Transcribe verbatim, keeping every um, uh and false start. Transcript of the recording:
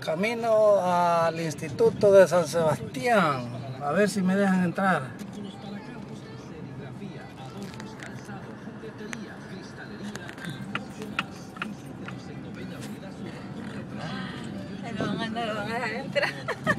camino al Instituto de San Sebastián. A ver si me dejan entrar. No, no lo van a dejar entrar.